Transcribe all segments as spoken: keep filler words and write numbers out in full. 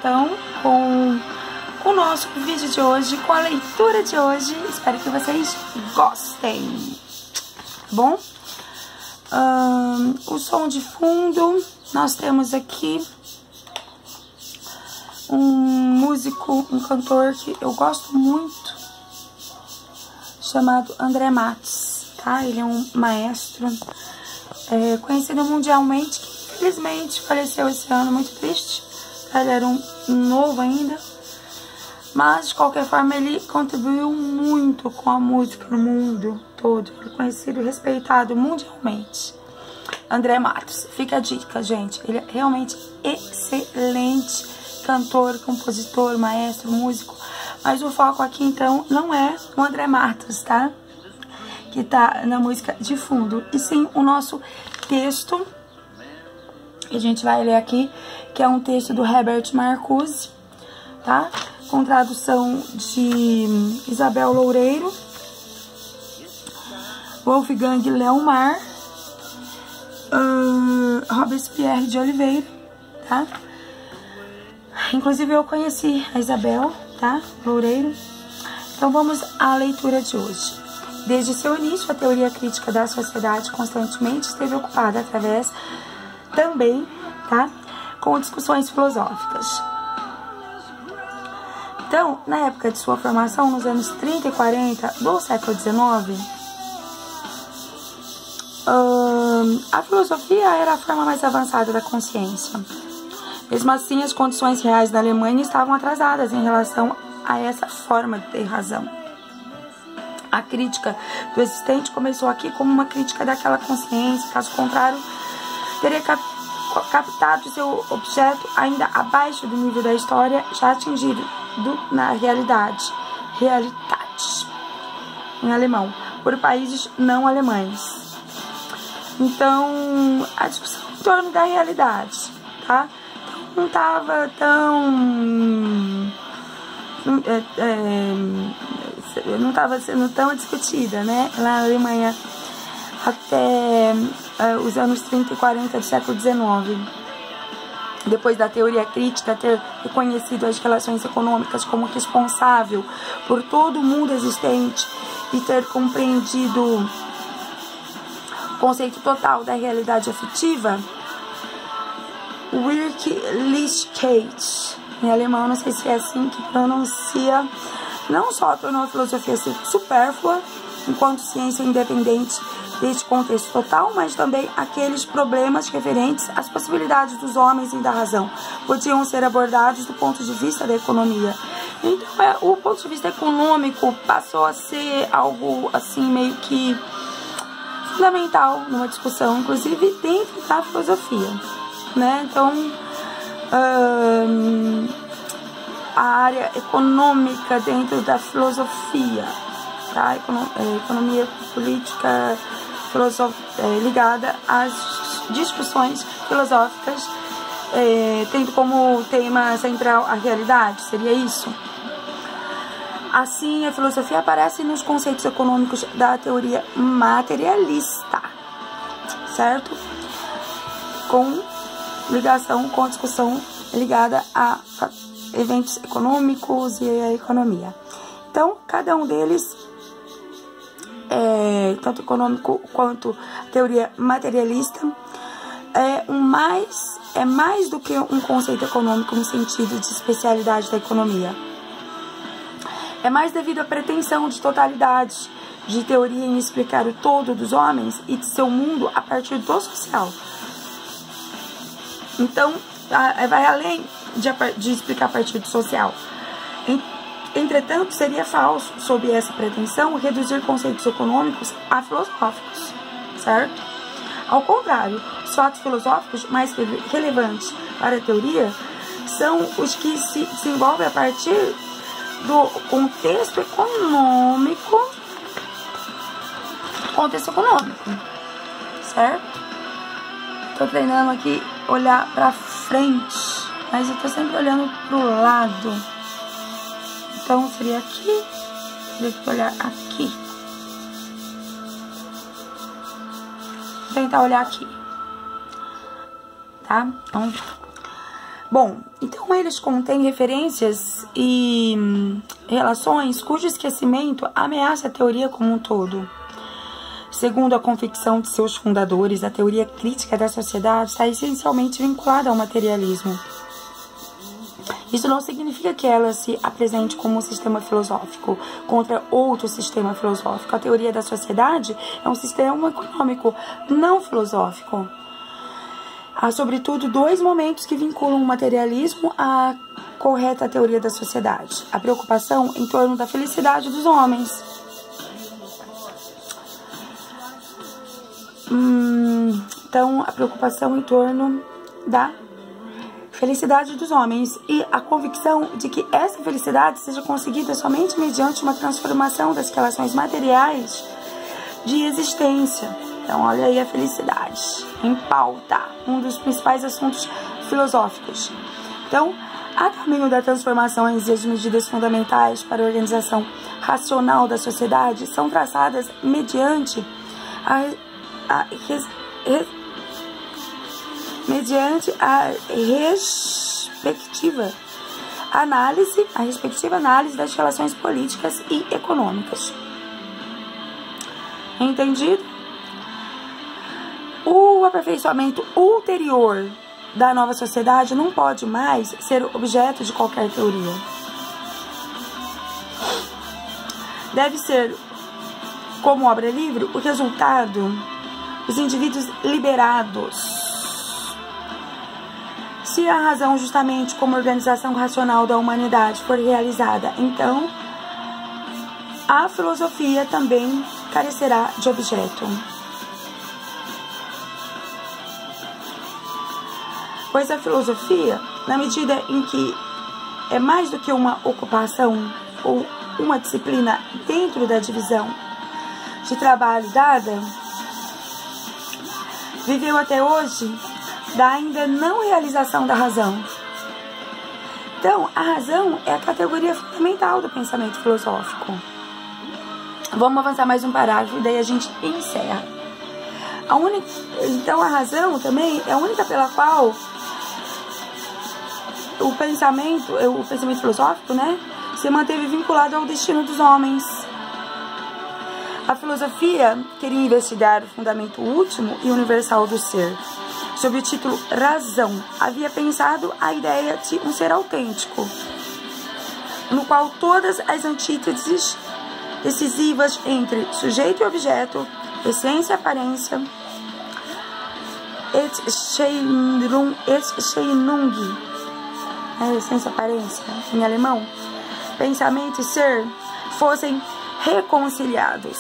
então com o nosso vídeo de hoje, com a leitura de hoje. Espero que vocês gostem, tá bom? Um, o som de fundo, nós temos aqui um músico, um cantor que eu gosto muito, chamado André Matos, tá? Ele é um maestro é, conhecido mundialmente, que infelizmente faleceu esse ano, muito triste. Ele era um novo ainda, mas de qualquer forma ele contribuiu muito com a música no mundo todo. Ele é conhecido e respeitado mundialmente. André Matos, fica a dica, gente. Ele é realmente excelente cantor, compositor, maestro, músico. Mas o foco aqui então não é o André Matos, tá? Que tá na música de fundo, e sim o nosso texto, que a gente vai ler aqui, que é um texto do Herbert Marcuse, tá? Com tradução de Isabel Loureiro, Wolfgang Leomar, uh, Robespierre de Oliveira, tá? Inclusive eu conheci a Isabel, tá? Loureiro. Então vamos à leitura de hoje. Desde seu início, a teoria crítica da sociedade constantemente esteve ocupada através também, tá? Com discussões filosóficas. Então, na época de sua formação, nos anos trinta e quarenta do século dezenove, hum, a filosofia era a forma mais avançada da consciência. Mesmo assim, as condições reais da Alemanha estavam atrasadas em relação a essa forma de ter razão. A crítica do existente começou aqui como uma crítica daquela consciência, caso contrário, teria cap captado seu objeto ainda abaixo do nível da história já atingido do, na realidade, Realität, em alemão, por países não alemães. Então, a discussão em torno da realidade, tá? Não estava tão... É, é, não estava sendo tão discutida, né, lá na Alemanha até uh, os anos trinta e quarenta do século dezenove. Depois da teoria crítica ter reconhecido as relações econômicas como responsável por todo o mundo existente e ter compreendido o conceito total da realidade afetiva, Wirklichkeit, em alemão, não sei se é assim que pronuncia, não só tornou a filosofia supérflua enquanto ciência independente deste contexto total, mas também aqueles problemas referentes às possibilidades dos homens e da razão podiam ser abordados do ponto de vista da economia. Então, é, o ponto de vista econômico passou a ser algo assim meio que fundamental numa discussão, inclusive dentro da filosofia, né? Então, hum, a área econômica dentro da filosofia, tá? Economia política é, ligada às discussões filosóficas, é, tendo como tema central a realidade, seria isso? Assim, a filosofia aparece nos conceitos econômicos da teoria materialista, certo? Com ligação com a discussão ligada a eventos econômicos e a economia. Então, cada um deles, é, tanto econômico quanto teoria materialista, é, um mais, é mais do que um conceito econômico no sentido de especialidade da economia. É mais devido à pretensão de totalidade, de teoria em explicar o todo dos homens e de seu mundo a partir do social. Então, vai além de, de explicar a partir do social. Entretanto, seria falso, sob essa pretensão, reduzir conceitos econômicos a filosóficos, certo? Ao contrário, os fatos filosóficos mais relevantes para a teoria são os que se desenvolvem a partir do contexto econômico, contexto econômico, certo? Tô treinando aqui olhar pra frente, mas eu tô sempre olhando pro lado. Então seria aqui, teria que olhar aqui. Vou tentar olhar aqui, tá? Então, Bom, então eles contêm referências e hum, relações cujo esquecimento ameaça a teoria como um todo. Segundo a convicção de seus fundadores, a teoria crítica da sociedade está essencialmente vinculada ao materialismo. Isso não significa que ela se apresente como um sistema filosófico contra outro sistema filosófico. A teoria da sociedade é um sistema econômico não filosófico. Há, sobretudo, dois momentos que vinculam o materialismo à correta teoria da sociedade. A preocupação em torno da felicidade dos homens. Hum, então, a preocupação em torno da felicidade dos homens e a convicção de que essa felicidade seja conseguida somente mediante uma transformação das relações materiais de existência. Então, olha aí a felicidade em pauta, um dos principais assuntos filosóficos. Então, a caminho da transformação, as medidas fundamentais para a organização racional da sociedade são traçadas mediante a, a res, res, mediante a respectiva análise, a respectiva análise das relações políticas e econômicas. Entendido? O aperfeiçoamento ulterior da nova sociedade não pode mais ser objeto de qualquer teoria. Deve ser, como obra livre, o resultado dos indivíduos liberados. Se a razão, justamente como organização racional da humanidade, for realizada, então a filosofia também carecerá de objeto. Pois a filosofia, na medida em que é mais do que uma ocupação ou uma disciplina dentro da divisão de trabalho dada, viveu até hoje da ainda não realização da razão. Então, a razão é a categoria fundamental do pensamento filosófico. Vamos avançar mais um parágrafo e daí a gente encerra. A única, então, a razão também é a única pela qual o pensamento, o pensamento filosófico, né, se manteve vinculado ao destino dos homens. A filosofia queria investigar o fundamento último e universal do ser. Sob o título Razão, havia pensado a ideia de um ser autêntico, no qual todas as antíteses decisivas entre sujeito e objeto, essência e aparência, Erscheinung, Erscheinung, é, essência e aparência, em alemão, pensamento e ser, fossem reconciliados.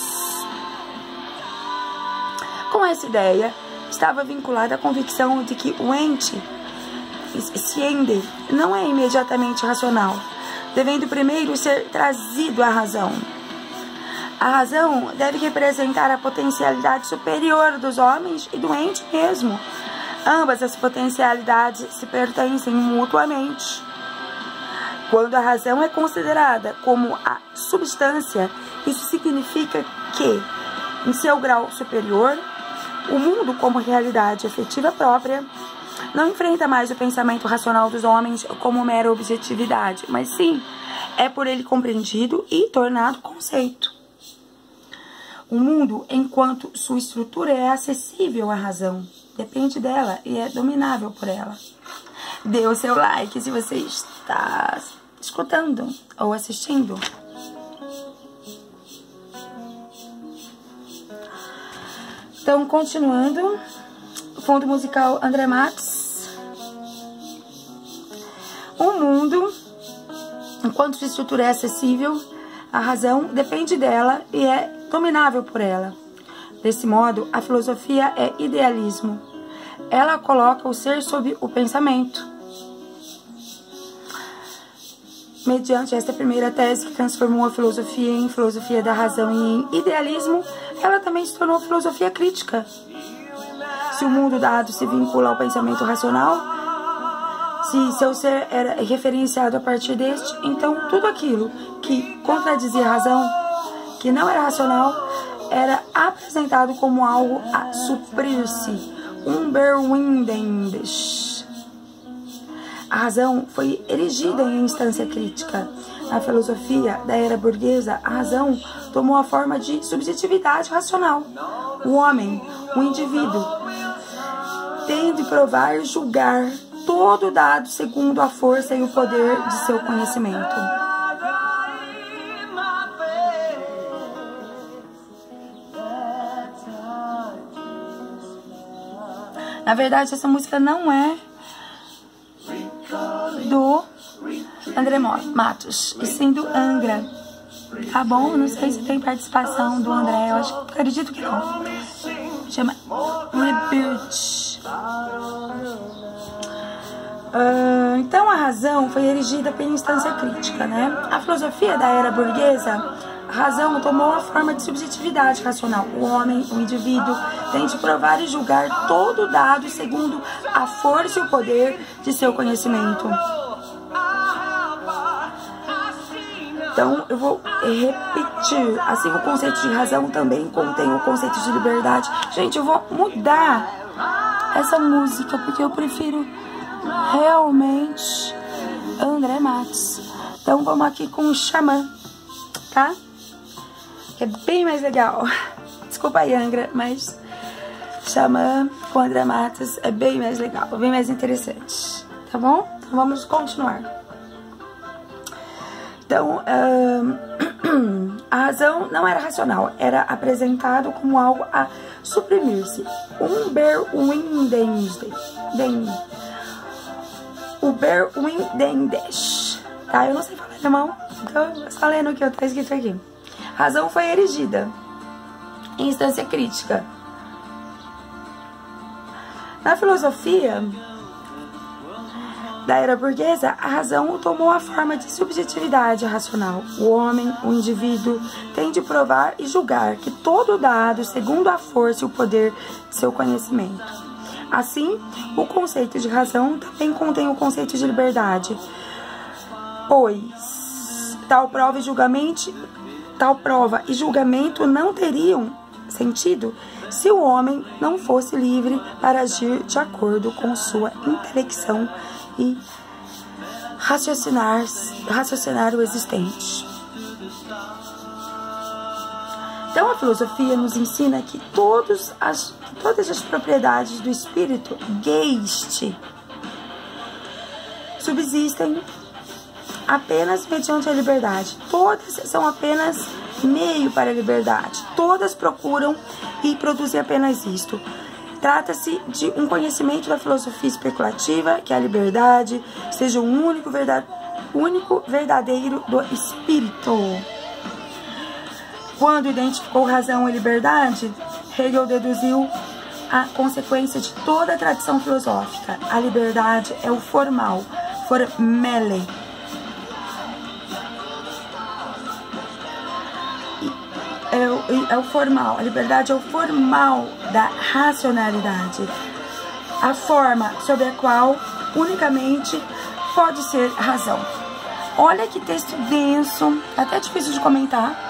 Com essa ideia, estava vinculada à convicção de que o ente, Sciende, não é imediatamente racional, devendo primeiro ser trazido à razão. A razão deve representar a potencialidade superior dos homens e do ente mesmo. Ambas as potencialidades se pertencem mutuamente. Quando a razão é considerada como a substância, isso significa que, em seu grau superior, o mundo como realidade efetiva própria não enfrenta mais o pensamento racional dos homens como mera objetividade, mas sim é por ele compreendido e tornado conceito. O mundo, enquanto sua estrutura é acessível à razão, depende dela e é dominável por ela. Dê o seu like se você está escutando ou assistindo. Então, continuando, fundo musical André Marx. O mundo, enquanto sua estrutura é acessível, a razão depende dela e é dominável por ela. Desse modo, a filosofia é idealismo. Ela coloca o ser sob o pensamento. Mediante esta primeira tese que transformou a filosofia em filosofia da razão e em idealismo, ela também se tornou filosofia crítica. Se o mundo dado se vincula ao pensamento racional, se seu ser era referenciado a partir deste, então tudo aquilo que contradizia a razão, que não era racional, era apresentado como algo a suprir-se, unberwindendes. a razão foi erigida em instância crítica. Na filosofia da era burguesa, a razão tomou a forma de subjetividade racional. O homem, o indivíduo, tem de provar e julgar todo dado segundo a força e o poder de seu conhecimento. Na verdade, essa música não é do André Matos, e sim do Angra. Tá bom? Não sei se tem participação do André, eu acho, acredito que não. Chama Rebirth. Uh, então a razão foi erigida pela instância crítica, né? A filosofia da era burguesa, a razão tomou a forma de subjetividade racional. O homem, o indivíduo, tem de provar e julgar todo dado segundo a força e o poder de seu conhecimento. Então, eu vou repetir. Assim, o conceito de razão também contém o conceito de liberdade. Gente, eu vou mudar essa música, porque eu prefiro realmente André Matos. Então, vamos aqui com o Xamã, tá? Que é bem mais legal. Desculpa aí, Angra, mas Xamã com André Matos é bem mais legal, bem mais interessante. Tá bom? Então, vamos continuar. Então, uh, a razão não era racional, era apresentado como algo a suprimir-se. Unberwindendes. Unberwindendes. Tá? Eu não sei falar alemão, então eu só lendo o que está escrito aqui. A razão foi erigida em instância crítica. Na filosofia da era burguesa, a razão tomou a forma de subjetividade racional. O homem, o indivíduo, tem de provar e julgar que todo dado segundo a força e o poder de seu conhecimento. Assim, o conceito de razão também contém o conceito de liberdade, pois tal prova e julgamento, tal prova e julgamento não teriam sentido se o homem não fosse livre para agir de acordo com sua intelecção e raciocinar, raciocinar o existente. Então a filosofia nos ensina que, todos as, que todas as propriedades do espírito Geist subsistem apenas mediante a liberdade. Todas são apenas meio para a liberdade. Todas procuram e produzem apenas isto. Trata-se de um conhecimento da filosofia especulativa, que a liberdade seja o único, verdade, único verdadeiro do espírito. Quando identificou razão e liberdade, Hegel deduziu a consequência de toda a tradição filosófica. A liberdade é o formal, formelle. É o, é o formal, a liberdade é o formal da racionalidade, a forma sobre a qual unicamente pode ser razão. Olha que texto denso, até difícil de comentar,